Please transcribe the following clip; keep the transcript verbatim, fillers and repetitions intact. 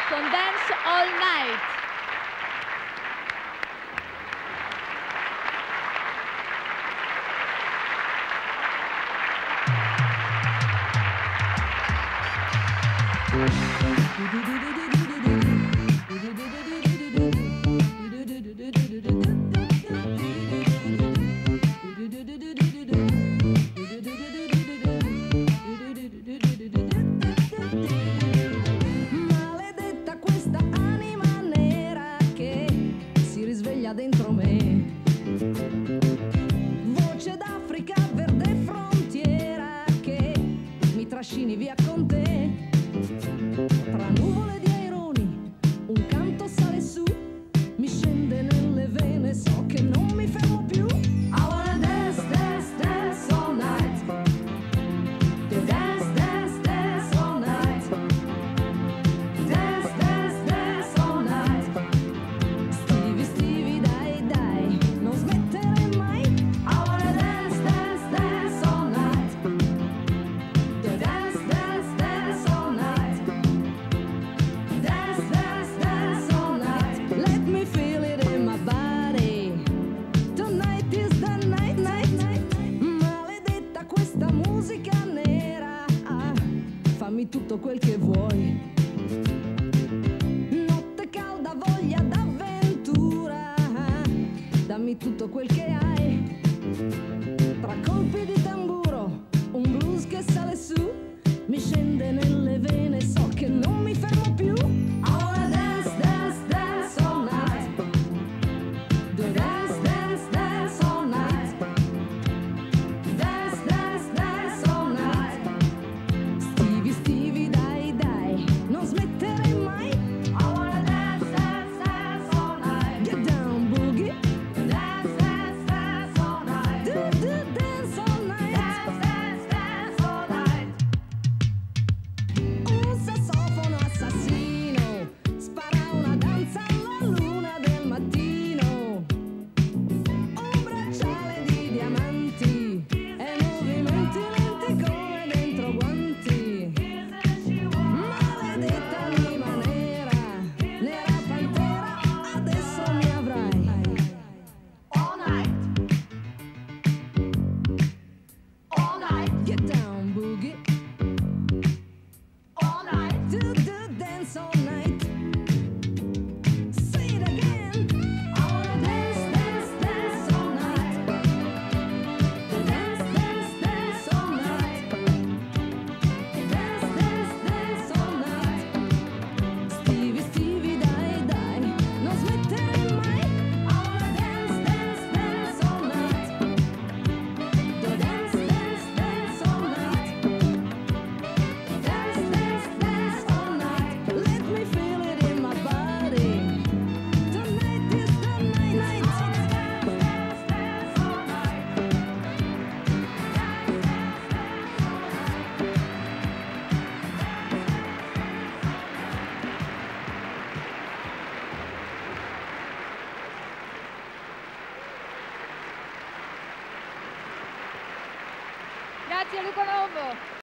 con Dance All Night. Maledetta questa anima nera che si risveglia dentro me. Voce d'Africa, verde frontiera che mi trascini via con te. Tra nuvole di aironi un canto sale su, mi scende nelle vene, so che non mi fermo più. I wanna dance, dance, dance all night. To dance, dance, dance all night. Dance, dance, dance all night. Stevie, Stevie, dai, dai, non smettere mai. I wanna dance, dance, dance all night. To dance, dance, dance all night. Dance, dance, dance all night. Let me feel it in my body. Tonight is the night, night, night. Maledetta questa musica nera. Ah, fammi tutto quel che vuoi. Notte calda, voglia d'avventura. Ah, dammi tutto quel che hai. Tra colpi di tamburo, un blues che sale su, mi scende nelle vene, so che non mi fermo più. I wanna dance, dance, dance all night. Do dance, dance, dance all night. Dance, dance, dance all night. Stevie, Stevie, dai, dai, non smettere mai. I wanna dance, dance, dance all night. Get down, boogie. Dance, dance, dance all night. Do, do, dance all night. Dance, dance, dance all night. Un sassofono assassino spara una danza alla luna del mattino. Un bracciale di diamanti e movimenti lenti come dentro guanti. Maledetta anima nera, nera pantera, adesso mi avrai. All night. All night. Get down, boogie. All night. Do, do, dance all night. Say it again. I wanna dance, dance, dance all night. Do dance, dance, dance all night. Dance, dance, dance all night. Stevie, Stevie, dai, dai, non smettere mai. I wanna dance, dance, dance all night. Do dance, dance, dance all night. Dance, dance, dance all night. Let me feel it in my body. Tonight is the night, night. Dance, dance, dance all night. Grazie Luca Novo.